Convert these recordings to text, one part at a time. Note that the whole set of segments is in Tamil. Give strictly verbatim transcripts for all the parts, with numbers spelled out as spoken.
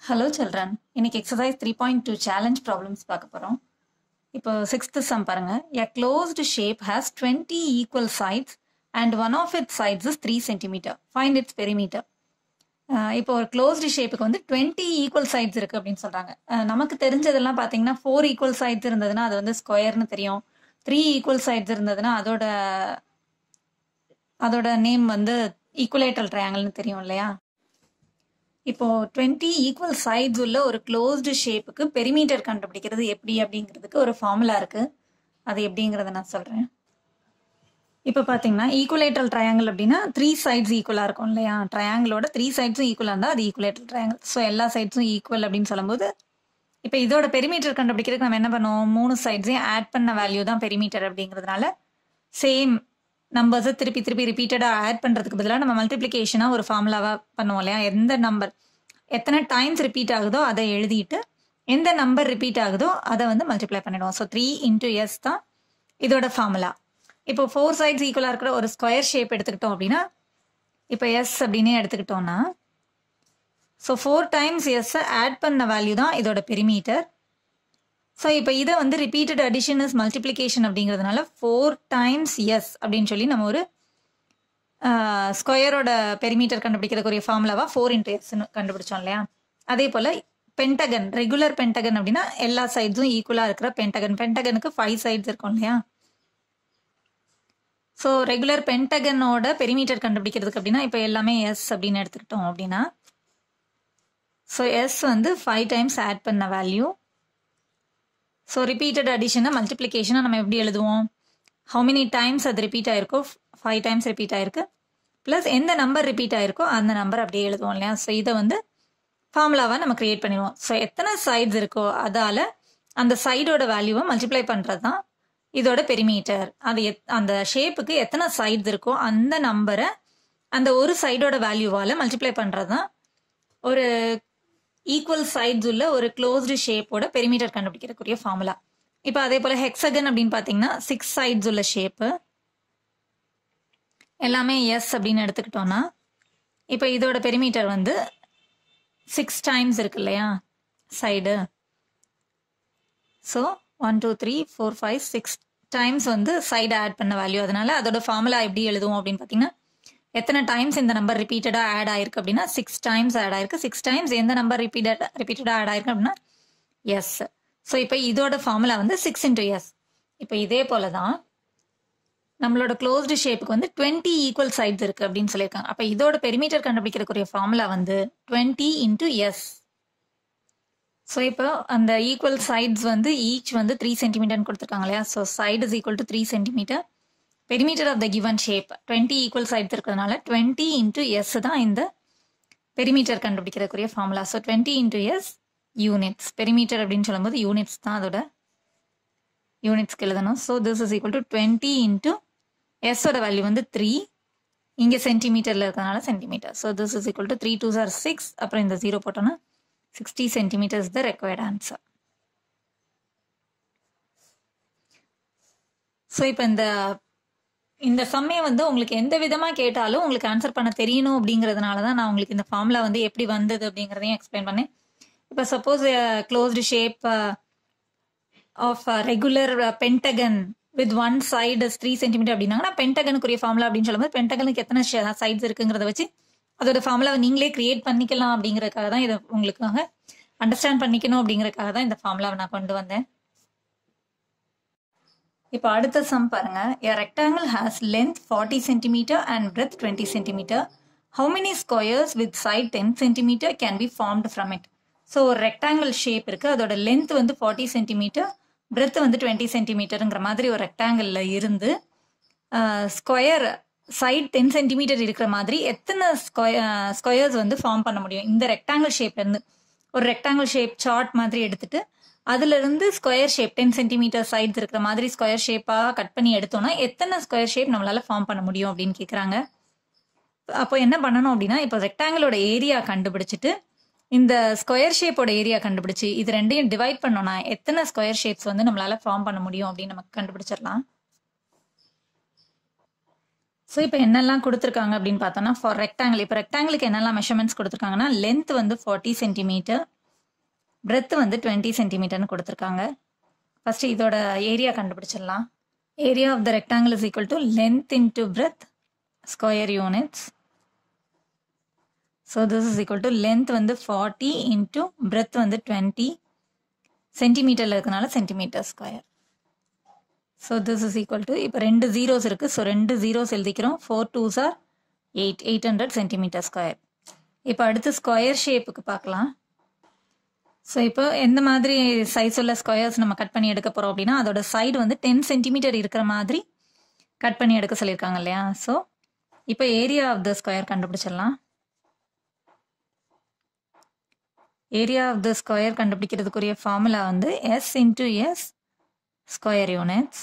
Hello children. இன்னைக்கு exercise three point two challenge problems பார்க்க போறோம். இப்போ sixth sum பாருங்க. A closed shape has twenty equal sides and one of its sides is three centimeters. Find its perimeter. இப்போ ஒரு closed shapeக்கு வந்து twenty equal sides இருக்கு அப்படின்னு சொல்றாங்க. நமக்கு தெரிஞ்சதெல்லாம் பாத்தீங்கன்னா four equal sides இருந்ததுன்னா அது வந்து ஸ்கொயர்னு தெரியும். three equal sides இருந்ததுன்னா அதோட அதோட நேம் வந்து ஈக்குவலேட்டரல் ட்ரையாங்கிள்னு தெரியும் இல்லையா? இப்போ டுவெண்ட்டி ஈக்குவல் சைட்ஸ் உள்ள ஒரு க்ளோஸ்டு ஷேப்புக்கு பெரிமீட்டர் கண்டுபிடிக்கிறது எப்படி அப்படிங்கிறதுக்கு ஒரு ஃபார்முலா இருக்கு. அது எப்படிங்கிறத நான் சொல்றேன். இப்போ பார்த்தீங்கன்னா ஈக்குவலேட்டரல் ட்ரையாங்கிள் அப்படின்னா த்ரீ சைட்ஸ் ஈக்குவலாக இருக்கும் இல்லையா? ட்ரையாங்கிளோட த்ரீ சைட்ஸும் ஈக்குவலாக இருந்தால் அது ஈக்குவலேட்டரல் ட்ரையாங்கிள். ஸோ எல்லா சைட்ஸும் ஈக்குவல் அப்படின்னு சொல்லும்போது இப்போ இதோட பெரிமீட்டர் கண்டுபிடிக்கிறதுக்கு நம்ம என்ன பண்ணுவோம்? மூணு சைட்ஸையும் ஆட் பண்ண வேல்யூ தான் பெரிமீட்டர் அப்படிங்கிறதுனால சேம் நம்பர்ஸை திருப்பி திருப்பி ரிப்பீட்டடாக ஆட் பண்ணுறதுக்கு பதிலாக நம்ம மல்டிப்ளிகேஷனாக ஒரு ஃபார்முலாவாக பண்ணுவோம் இல்லையா? எந்த நம்பர் எத்தனை டைம்ஸ் ரிப்பீட் ஆகுதோ அதை எழுதிட்டு எந்த நம்பர் ரிப்பீட் ஆகுதோ அதை வந்து மல்டிப்ளை பண்ணிடுவோம். ஸோ த்ரீ இன்டூ எஸ் தான் இதோட ஃபார்முலா. இப்போ ஃபோர் சைட்ஸ் ஈக்குவலாக இருக்கிற ஒரு ஸ்கொயர் ஷேப் எடுத்துக்கிட்டோம் அப்படின்னா இப்போ எஸ் அப்படின்னே எடுத்துக்கிட்டோம்னா ஸோ ஃபோர் டைம்ஸ் எஸ்ஸை ஆட் பண்ண வேல்யூ தான் இதோட பெரிமீட்டர். ஸோ இப்போ இதை வந்து ரிப்பீட்டட் அடிஷன் இஸ் மல்டிப்ளிகேஷன் அப்படிங்கிறதுனால ஃபோர் டைம்ஸ் எஸ் அப்படின்னு சொல்லி நம்ம ஒரு ஸ்கொயரோட பெரிமீட்டர் கண்டுபிடிக்கிறதுக்குரிய ஃபார்முலாவா ஃபோர் இன்டூ எஸ்ன்னு கண்டுபிடிச்சோம் இல்லையா? அதே போல் பென்டகன், ரெகுலர் பென்டகன் அப்படின்னா எல்லா சைட்ஸும் ஈக்குவலாக இருக்கிற பென்டகன். பென்டகனுக்கு ஃபைவ் சைட்ஸ் இருக்கும் இல்லையா? ஸோ ரெகுலர் பென்டகனோட பெரிமீட்டர் கண்டுபிடிக்கிறதுக்கு அப்படின்னா இப்போ எல்லாமே எஸ் அப்படின்னு எடுத்துக்கிட்டோம் அப்படின்னா ஸோ எஸ் வந்து ஃபைவ் டைம்ஸ் ஆட் பண்ண வேல்யூ. ஸோ ரிப்பீட்டட் அடிஷனை மல்டிப்ளிகேஷனை நம்ம எப்படி எழுதுவோம்? ஹவு மெனி டைம்ஸ் அது ரிப்பீட் ஆயிருக்கோ, ஃபைவ் டைம்ஸ் ரிப்பீட் ஆயிருக்கு, ப்ளஸ் எந்த நம்பர் ரிப்பீட் ஆயிருக்கோ அந்த நம்பர் அப்படியே எழுதுவோம் இல்லையா? ஸோ இதை வந்து ஃபார்முலாவாக நம்ம கிரியேட் பண்ணிடுவோம். ஸோ எத்தனை சைட்ஸ் இருக்கோ அதால் அந்த சைடோட வேல்யூவை மல்டிப்ளை பண்ணுறது தான் இதோட பெரிமீட்டர். அது எத் அந்த ஷேப்புக்கு எத்தனை சைட்ஸ் இருக்கோ அந்த நம்பரை அந்த ஒரு சைடோட வேல்யூவால் மல்டிப்ளை பண்ணுறது தான் ஒரு ஈக்குவல் சைட்ஸ் உள்ள ஒரு க்ளோஸ்டு ஷேப்போட பெரிமீட்டர் கண்டுபிடிக்கிறக்கூடிய ஃபார்முலா. இப்போ அதே போல் ஹெக்ஸகன் அப்படின்னு பார்த்தீங்கன்னா சிக்ஸ் சைட்ஸ் உள்ள ஷேப்பு எல்லாமே எஸ் அப்படின்னு எடுத்துக்கிட்டோம்னா இப்போ இதோட பெரிமீட்டர் வந்து சிக்ஸ் டைம்ஸ் இருக்கு இல்லையா side? So one two three four five six times வந்து சைடு ஆட் பண்ண வேல்யூ. அதனால அதோட ஃபார்முலா எப்படி எழுதுவோம் அப்படின்னு பார்த்தீங்கன்னா எத்தனை டைம்ஸ் இந்த நம்பர் ரிப்பீட்டடாக ஆட் ஆயிருக்கு அப்படின்னா சிக்ஸ் டைம்ஸ் ஆட் ஆயிருக்கு. சிக்ஸ் டைம்ஸ் எந்த நம்பர் ரிப்பீட்டட் ரிப்பீட்டடாக ஆட் ஆயிருக்கு அப்படின்னா எஸ். ஸோ இப்போ இதோட ஃபார்முலா வந்து சிக்ஸ் இன்டூ எஸ். இப்போ இதே போல தான் நம்மளோட க்ளோஸ்டு ஷேப்புக்கு வந்து டுவெண்ட்டி ஈக்குவல் சைட்ஸ் இருக்கு அப்படின்னு சொல்லியிருக்காங்க. அப்போ இதோட பெரிமீட்டர் கண்டுபிடிக்கிறக்கூடிய ஃபார்முலா வந்து டுவெண்ட்டி இன்டூ எஸ். ஸோ இப்போ அந்த ஈக்குவல் சைட்ஸ் வந்து ஈச் வந்து த்ரீ சென்டிமீட்டர்னு கொடுத்துருக்காங்க இல்லையா? So side is equal to three centimetre. Perimeter of the given shape twenty equal sides இருக்கிறதுனால டுவெண்ட்டி இன்டூ எஸ் தான் இந்த பெரிமீட்டர் கண்டுபிடிக்கிறதுக்குரிய formula. So twenty into S units. Perimeter அப்படின்னு சொல்லும்போது யூனிட்ஸ் தான் அதோட யூனிட்ஸ்க்கு எழுதணும். So this is equal to twenty into எஸ்ஸோட வேல்யூ வந்து த்ரீ, இங்கே சென்டிமீட்டரில் இருக்கிறதுனால centimetre. So this is equal to three two are six, அப்புறம் இந்த ஜீரோ போட்டோன்னா sixty centimetres the required answer. So இப்போ இந்த இந்த சமயம் வந்து உங்களுக்கு எந்த விதமாக கேட்டாலும் உங்களுக்கு ஆன்சர் பண்ண தெரியணும் அப்படிங்கிறதுனால தான் நான் உங்களுக்கு இந்த ஃபார்முலா வந்து எப்படி வந்தது அப்படிங்கிறதையும் எக்ஸ்பிளைன் பண்ணேன். இப்போ suppose closed shape of regular pentagon with one side three centimetre அப்படின்னாங்கன்னா பென்டகனுக்குரிய ஃபார்முலா அப்படின்னு சொல்லும்போது பென்டகனுக்கு எத்தனை சைட்ஸ் இருக்குங்கிறத வச்சு அதோட ஃபார்முலாவை நீங்களே கிரியேட் பண்ணிக்கலாம் அப்படிங்கிறதுக்காக தான் இதை உங்களுக்காக அண்டர்ஸ்டாண்ட் பண்ணிக்கணும் அப்படிங்கிறதுக்காக தான் இந்த ஃபார்முலாவை நான் கொண்டு வந்தேன். இப்போ அடுத்த சம் பாருங்க. A rectangle has length forty centimeter and breadth twenty centimeter. How many squares with side ten centimeter can be formed from it? So ஒரு ரெக்டாங்கிள் ஷேப் இருக்கு, அதோட லென்த் வந்து ஃபார்ட்டி சென்டிமீட்டர், பிரெத் வந்து டுவெண்ட்டி சென்டிமீட்டருங்கிற மாதிரி ஒரு ரெக்டாங்கிளில் இருந்து ஸ்கொயர் சைட் டென் சென்டிமீட்டர் இருக்கிற மாதிரி எத்தனை ஸ்கொயர் ஸ்கொயர்ஸ் வந்து ஃபார்ம் பண்ண முடியும் இந்த ரெக்டாங்கிள் ஷேப்லேருந்து? ஒரு ரெக்டாங்கிள் ஷேப் சார்ட் மாதிரி எடுத்துட்டு அதுல இருந்து square shape ten centimetre sides இருக்கிற மாதிரி ஸ்கொயர் ஷேப்பாக கட் பண்ணி எடுத்தோம்னா எத்தனை ஸ்கொயர் ஷேப் நம்மளால ஃபார்ம் பண்ண முடியும் அப்படின்னு கேட்குறாங்க. அப்போ என்ன பண்ணணும் அப்படின்னா இப்போ ரெக்டாங்கிளோட ஏரியா கண்டுபிடிச்சிட்டு இந்த ஸ்கொயர் ஷேப்போட ஏரியா கண்டுபிடிச்சி இது ரெண்டையும் டிவைட் பண்ணோம்னா எத்தனை ஸ்கொயர் ஷேப்ஸ் வந்து நம்மளால ஃபார்ம் பண்ண முடியும் அப்படின்னு நமக்கு கண்டுபிடிச்சிடலாம். ஸோ இப்போ என்னெல்லாம் கொடுத்துருக்காங்க அப்படின்னு பார்த்தோம்னா ஃபார் ரெக்டாங்கிள் இப்போ ரெக்டாங்கிளுக்கு என்னெல்லாம் மெஷர்மெண்ட்ஸ் கொடுத்துருக்காங்கன்னா லென்த் வந்து ஃபார்ட்டி சென்டிமீட்டர், பிரெத் வந்து டுவெண்ட்டி சென்டிமீட்டர்னு கொடுத்துருக்காங்க. ஃபர்ஸ்ட் இதோட ஏரியா கண்டுபிடிச்சிடலாம். Area of the rectangle is equal to length into breadth square units. So this is equal to length வந்து ஃபார்ட்டி இன்ட்டு பிரெத் வந்து டுவெண்ட்டி, சென்டிமீட்டரில் இருக்கனால centimetre square. So this is equal to இப்போ ரெண்டு ஜீரோஸ் இருக்குது. ஸோ ரெண்டு ஜீரோஸ் எழுதிக்கிறோம். Four twos are eight eight hundred centimetre square. இப்போ அடுத்து ஸ்கொயர் ஷேப்புக்கு பார்க்கலாம். ஸோ இப்போ எந்த மாதிரி சைஸ் உள்ள ஸ்கொயர்ஸ் நம்ம கட் பண்ணி எடுக்க போகிறோம் அப்படின்னா அதோட சைடு வந்து டென் சென்டிமீட்டர் இருக்கிற மாதிரி கட் பண்ணி எடுக்க சொல்லியிருக்காங்க இல்லையா. ஸோ இப்போ ஏரியா ஆஃப் த ஸ்கொயர் கண்டுபிடிச்சிடலாம். ஏரியா ஆஃப் த ஸ்கொயர் கண்டுபிடிக்கிறதுக்குரிய ஃபார்முலா வந்து s into s square units.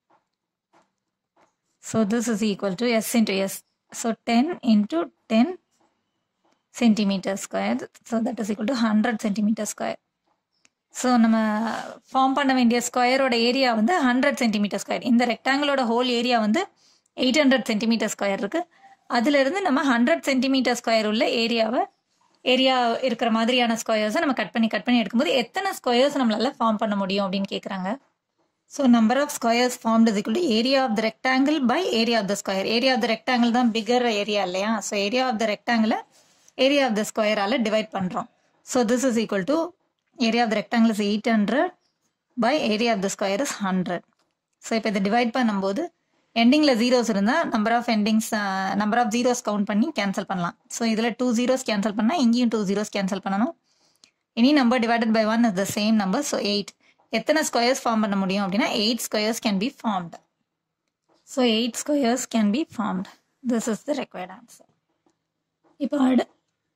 So this is equal to s into S. So ten into ten centimetre square. So that is equal to hundred centimetre square. So நம்ம ஃபார்ம் பண்ண வேண்டிய ஸ்கொயரோட ஏரியா வந்து ஹண்ட்ரட் சென்டிமீட்டர் ஸ்கொயர். இந்த ரெக்டாங்கிளோட ஹோல் ஏரியா வந்து எயிட் ஹண்ட்ரட் சென்டிமீட்டர் ஸ்கொயர் இருக்குது. அதிலிருந்து நம்ம ஹண்ட்ரட் சென்டிமீட்டர் ஸ்கொயர் உள்ள ஏரியாவை ஏரியா இருக்கிற மாதிரியான ஸ்கொயர்ஸை நம்ம கட் பண்ணி கட் பண்ணி எடுக்கும்போது எத்தனை ஸ்கொயர்ஸ் நம்மளால ஃபார்ம் பண்ண முடியும் அப்படின்னு கேட்குறாங்க. So number of squares formed is equal to area of the rectangle by area of the square. Area of the rectangle தான் பிகர் ஏரியா இல்லையா. ஸோ ஏரியா ஆஃப் த ரெக்டாங்கிளை ஏரியா ஆஃப் த ஸ்கொயரால் டிவைட் பண்ணுறோம். So this is equal to area of the rectangle is eight hundred by area of the square is hundred. So இப்போ இதை டிவைட் பண்ணும்போது எண்டிங்கில் ஜீரோஸ் இருந்தால் number of endings number of zeros count பண்ணி கேன்சல் பண்ணலாம். ஸோ இதில் டூ ஜீரோஸ் கேன்சல் பண்ணால் இங்கேயும் டூ ஜீரோஸ் கேன்சல் பண்ணணும். Any number divided by one is the same number. So eight. எத்தனை ஸ்கொயர்ஸ் ஃபார்ம் பண்ண முடியும் அப்படின்னா eight squares can be formed. So eight squares can be formed. This is the required answer. இப்போ அடு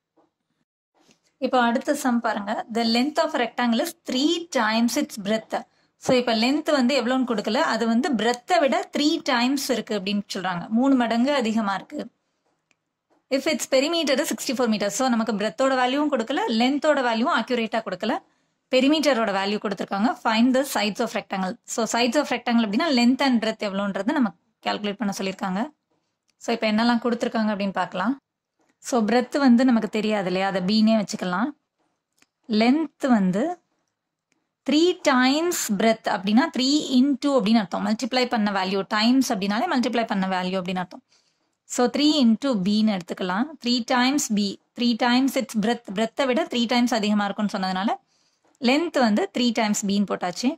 இப்போ அடுத்த சம் பாருங்க. The length of rectangle is three times its breadth. So இப்போ லென்த் வந்து எவ்வளோன்னு கொடுக்கல, அது வந்து பிரெத்தை விட த்ரீ டைம்ஸ் இருக்கு அப்படின்னு சொல்றாங்க. மூணு மடங்கு அதிகமா இருக்கு. If its perimeter sixty four metre. So நமக்கு பிரெத்தோட வேல்யூவும் கொடுக்கல, லென்த்தோட வேல்யூவும் அக்யூரேட்டா கொடுக்கல, பெரிமீட்டரோட வேல்யூ கொடுத்துருக்காங்க. Find the sides of rectangle. So sides of rectangle அப்படின்னா லென்த் அண்ட் பிரெத் எவ்வளோன்றது நம்ம கால்குலேட் பண்ண சொல்லியிருக்காங்க. ஸோ இப்போ என்னெல்லாம் கொடுத்துருக்காங்க அப்படின்னு பார்க்கலாம். ஸோ பிரெத் வந்து நமக்கு தெரியாது இல்லையா, அதை பீனே வச்சுக்கலாம். லென்த் வந்து த்ரீ டைம்ஸ் பிரெத் அப்படின்னா த்ரீ இன்டூ அப்படின்னு அர்த்தம். மல்டிப்ளை பண்ண வேல்யூ, டைம்ஸ் அப்படின்னாலே மல்டிப்ளை பண்ண வேல்யூ அப்படின்னு அர்த்தம். ஸோ த்ரீ இன்டூ பின்னு எடுத்துக்கலாம். Three times b, three times its breadth, பிரெத்தை விட த்ரீ டைம்ஸ் அதிகமாக இருக்கும்னு சொன்னதுனால லென்த் வந்து த்ரீ டைம்ஸ் பின்னு போட்டாச்சு.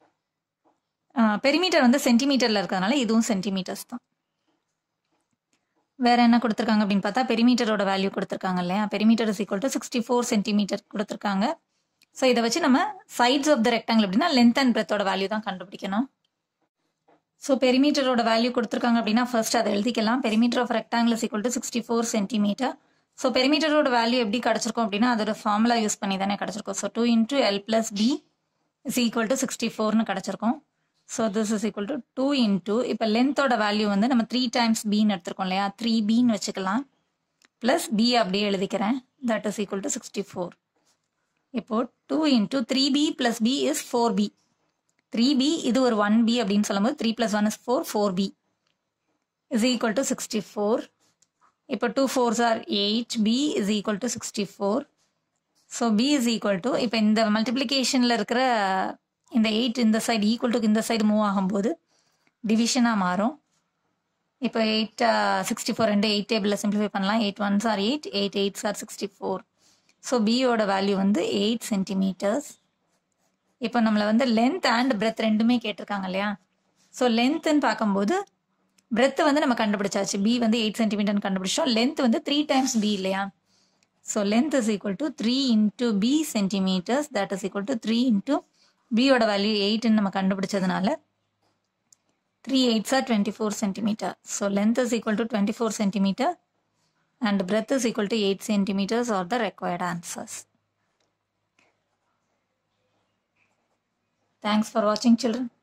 பெரிமீட்டர் வந்து சென்டிமீட்டரில் இருக்கிறதுனால இதுவும் சென்டிமீட்டர்ஸ் தான். வேற என்ன கொடுத்துருக்காங்க அப்படின்னு பார்த்தா பெரிமீட்டரோட வேல்யூ கொடுத்துருக்காங்க இல்லையா. Perimeter is equal to sixty four centimetre கொடுத்துருக்காங்க. ஸோ இதை வச்சு நம்ம சைட்ஸ் ஆஃப் த ரெக்டாங்கிள் அப்படின்னா லென்த் அண்ட் பிரெத்தோட வேல்யூ தான் கண்டுபிடிக்கணும். ஸோ பெரிமீட்டரோட வேல்யூ கொடுத்துருக்காங்க அப்படின்னா ஃபர்ஸ்ட் அதை எழுதிக்கலாம். Perimeter of rectangle is equal to sixty four centimetre. So பெரிமீட்டரோட வேல்யூ எப்படி கிடச்சிருக்கும் அப்படின்னா அதோட ஃபார்முலா யூஸ் பண்ணி தானே கிடச்சிருக்கும். So two into l plus b is equal to sixty ஃபோர்னு கிடச்சிருக்கும். So this is equal to two into இப்போ லென்த்தோட வேல்யூ வந்து நம்ம த்ரீ டைம்ஸ் பின்னு எடுத்துருக்கோம் இல்லையா, த்ரீ பின்னு வச்சுக்கலாம். ப்ளஸ் பி அப்படியே எழுதிக்கிறேன். That is equal to sixty four. இப்போ two into three b plus b is four b. Three b இது ஒரு ஒன் பி அப்படின்னு சொல்லும்போது three plus one is four, four b is equal to sixty four. இப்போ two fours are eight, b is equal to sixty four. So b is equal to இப்போ இந்த மல்டிப்ளிகேஷனில் இருக்கிற இந்த எயிட் இந்த சைடு ஈக்குவல் டு இந்த சைடு மூவ் ஆகும்போது டிவிஷனாக மாறும். இப்போ எயிட் சிக்ஸ்டி ஃபோர் ரெண்டு எயிட் டேபிளில் சிம்பிளிஃபை பண்ணலாம். Eight ones are eight, eight eights are sixty four. So பியோட வேல்யூ வந்து எயிட் சென்டிமீட்டர்ஸ். இப்போ நம்மளை வந்து லென்த் அண்ட் பிரெத் ரெண்டுமே கேட்டிருக்காங்க இல்லையா. ஸோ லென்த்துன்னு பார்க்கும்போது பிரெத் வந்து நம்ம கண்டுபிடிச்சாச்சு. பி வந்து எயிட் சென்டிமீட்டர்னு கண்டுபிடிச்சோம். லென்த் வந்து த்ரீ டைம்ஸ் பி இல்லையா. So length is equal to three into b centimetres. That is equal to three into பியோட வேல்யூ எயிட்னு நம்ம கண்டுபிடிச்சதுனால three eights are twenty four centimetre. So length is equal to twenty four centimetre and breadth is equal to eight centimeters are the required answers. Thanks for watching, children.